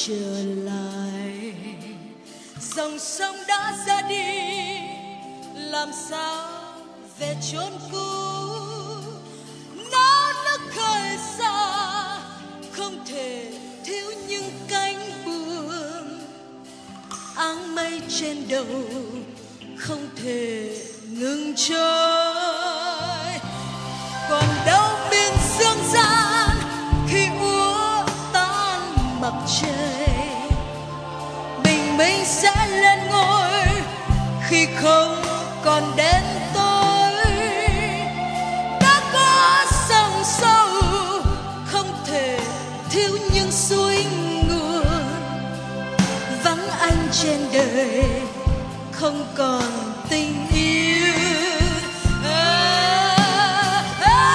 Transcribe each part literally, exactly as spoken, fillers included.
trở lại. Dòng sông đã ra đi, làm sao về chốn cũ. Nó nước khơi xa, không thể thiếu những cánh buồm. Áng mây trên đầu không thể ngừng trôi. Còn đâu miền dương gian khi úa tan mặt trời. Bình minh sẽ lên ngôi khi không còn đến tối. Đã có sông sâu không thể thiếu những suối nguồn. Vắng anh trên đời không còn tình yêu. À,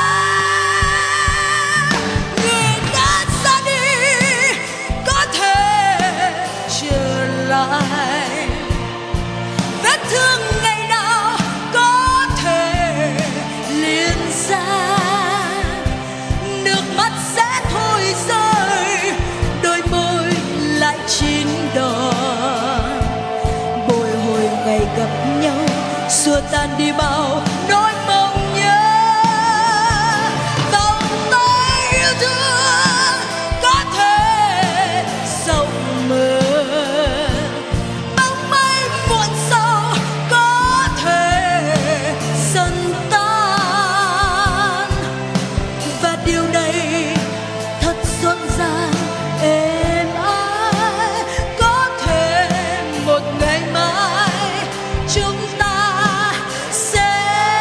à, người đã ra đi có thể trở lại. Vết thương ngày nào có thể liền ra. Nước mắt sẽ thôi rơi, đôi môi lại chín đỏ. Bồi hồi ngày gặp nhau, xua tan đi bao nỗi mong nhớ. Vòng tay yêu thương có thể rộng mở. Bóng mây muộn sâu có thể dần tan. Và điều này thật rộn ràng êm ái. Có thể một ngày mai chúng ta sẽ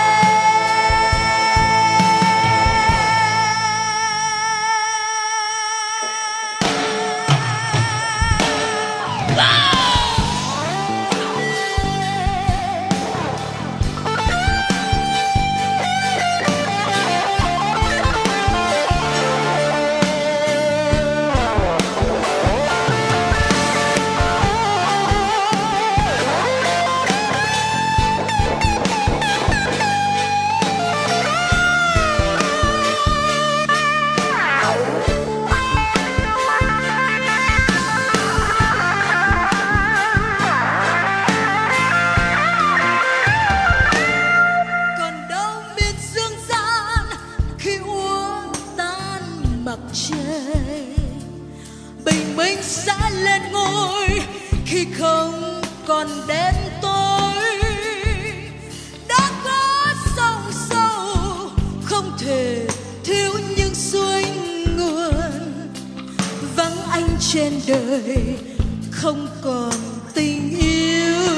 mặt trời. Bình minh sẽ lên ngôi khi không còn đến tối. Đã có sông sâu không thể thiếu những suối nguồn. Vắng anh trên đời không còn tình yêu.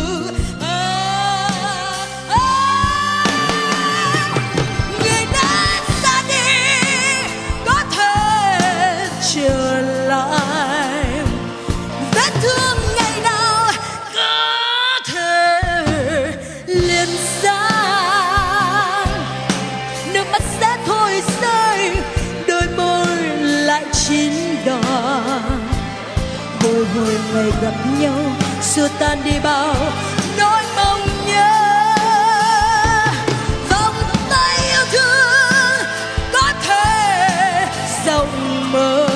Trở lại vết thương ngày nào có thể liền ra. Nước mắt sẽ thôi rơi, đôi môi lại chín đỏ. Bồi hồi ngày gặp nhau, xua tan đi bao nỗi mong nhớ. Vòng tay yêu thương có thể rộng mở.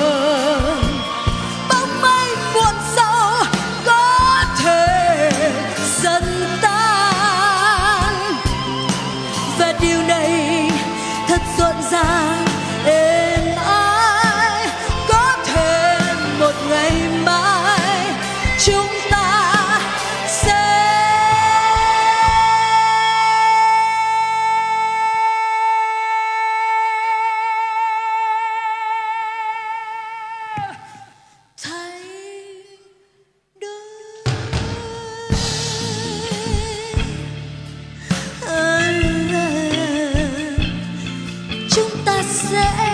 Điều này thật rộn ràng êm ái. Có thể một ngày mai chúng ta sẽ thấy đôi. Chúng ta sẽ